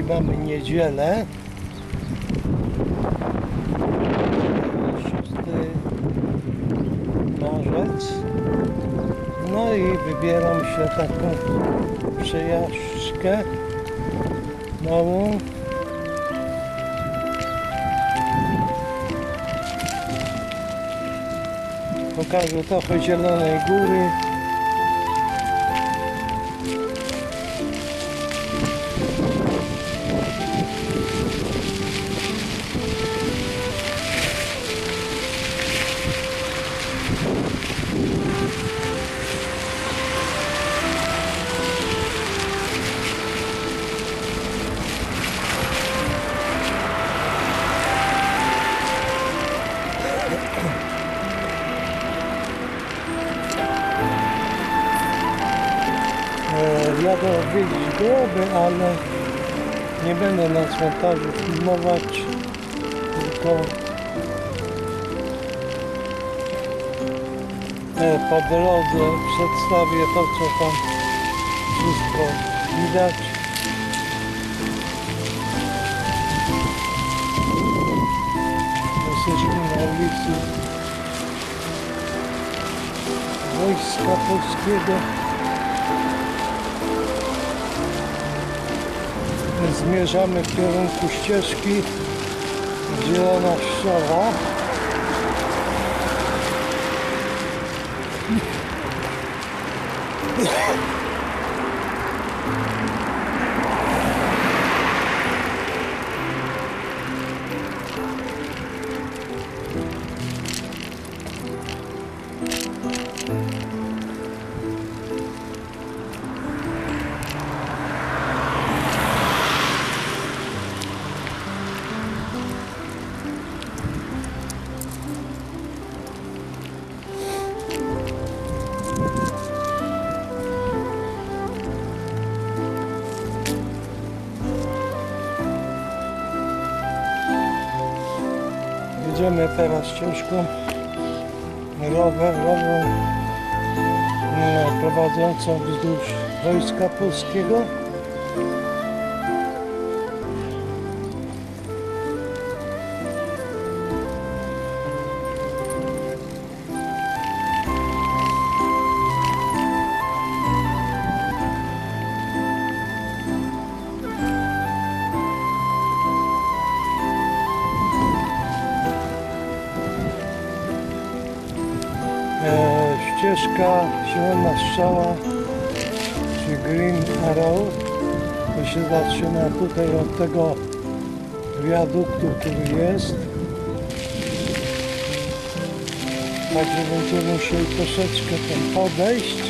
Dzisiaj mamy niedzielę. 6 marzec. No i wybieram się taką przejażdżkę małą. Pokażę trochę Zielonej Góry. Jadę odwiedzić groby, ale nie będę na cmentarzu filmować, tylko po drodze przedstawię to, co tam wszystko widać. Jesteśmy na ulicy Wojska Polskiego. Zmierzamy w kierunku ścieżki Zielona Strzała. Jedziemy teraz ścieżką rowerową prowadzącą wzdłuż Wojska Polskiego. Ścieżka Zielona Strzała, czy Green Arrow, to się zaczyna tutaj od tego wiaduktu, który jest. Także będziemy musieli troszeczkę tam podejść.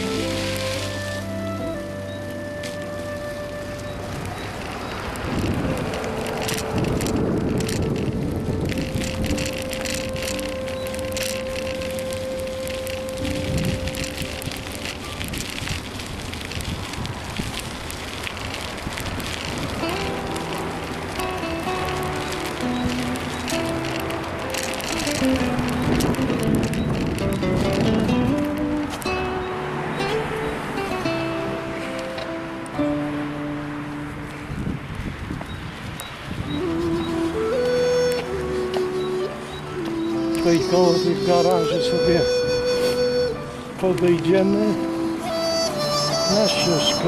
Tutaj koło tych garaży sobie podejdziemy na ścieżkę.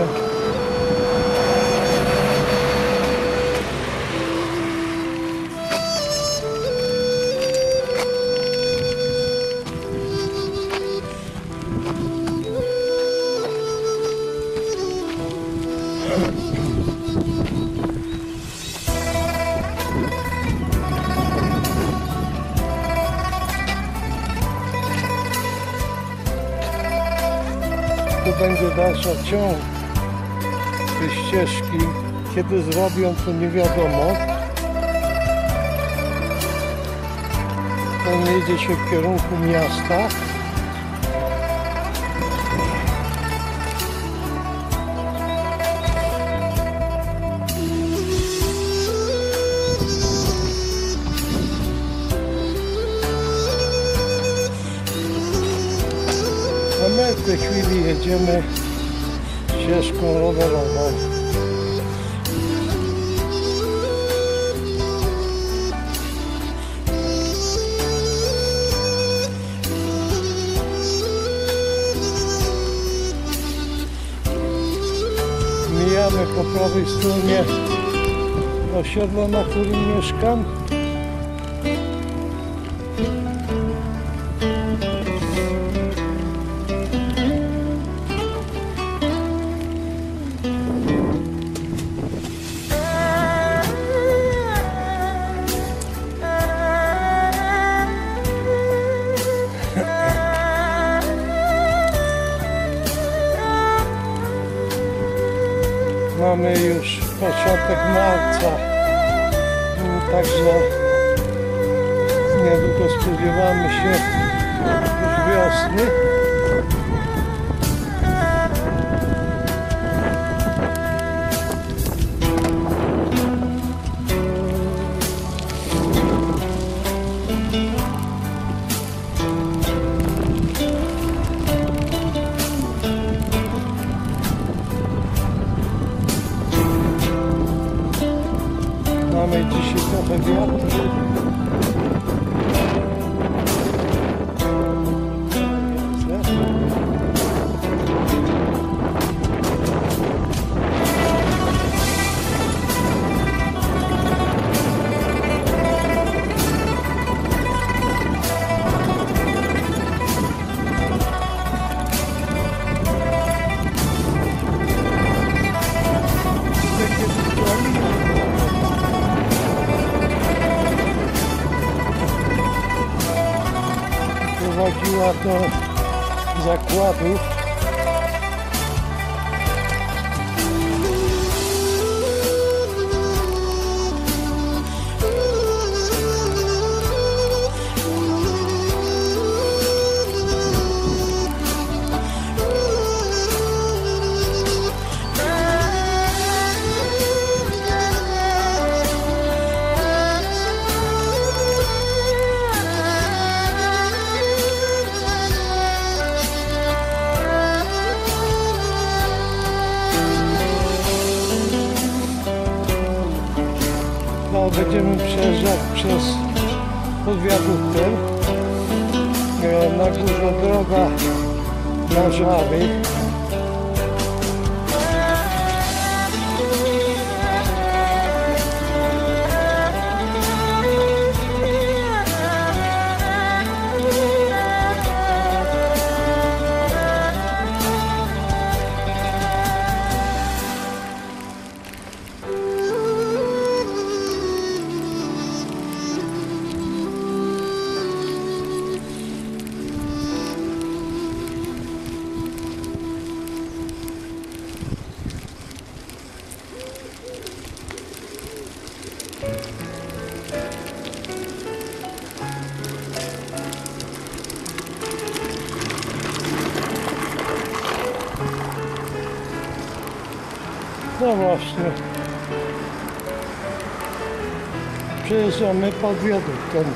Tu będzie dalsza ciąg tej ścieżki. Kiedy zrobią, to nie wiadomo. On jedzie się w kierunku miasta. A my w tej chwili jedziemy ścieżką rowerową. Mamy po prawej stronie osiedle, na którym mieszkam. Mamy już początek marca, także niedługo spodziewamy się już wiosny. Mamy dzisiaj trochę wiatru. Prowadziła do zakładu. Będziemy przejeżdżać pod wiaduktem. Na górze droga na Żaby. No właśnie, przejeżdżamy pod wiaduktem.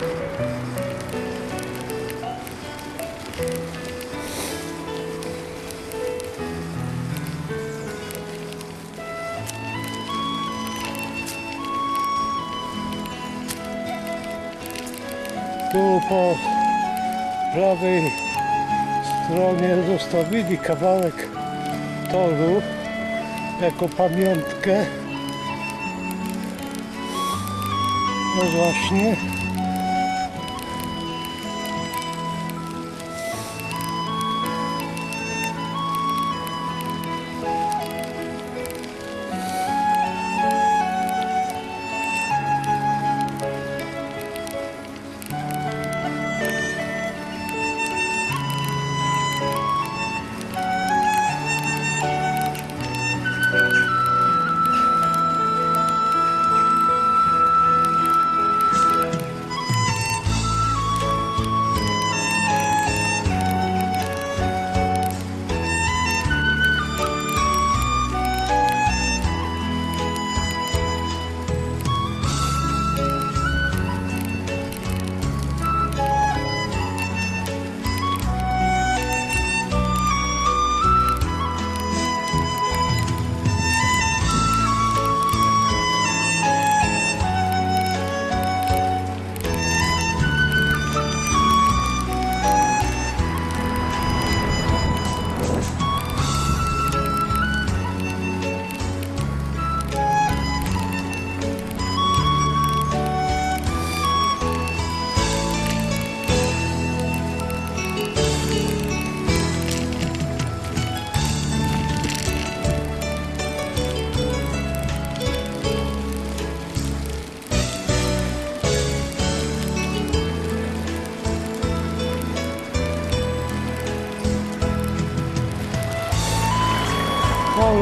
Tu po prawej stronie zostawili kawałek toru jako pamiątkę. No właśnie.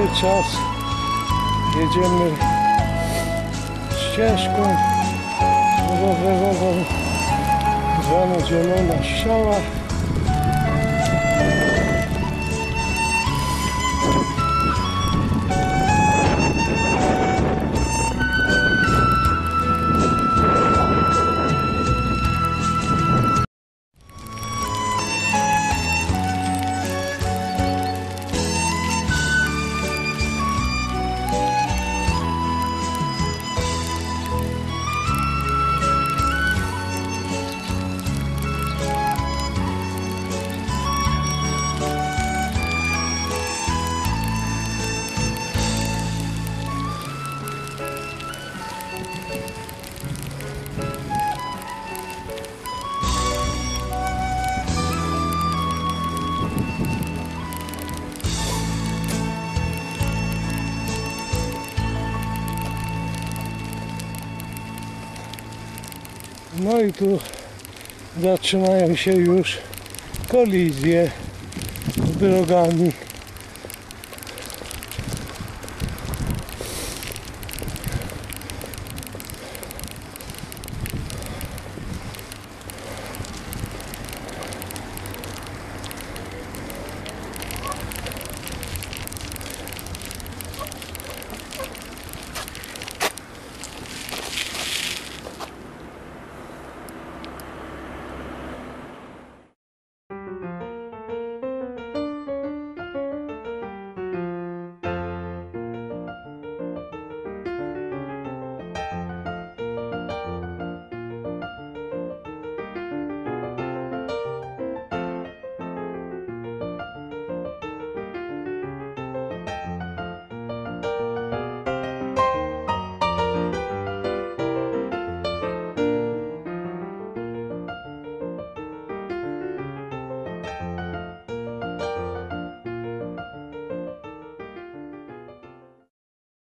cały czas jedziemy ścieżką rowerową zwaną Zielona Strzała. No i tu zaczynają się już kolizje z drogami.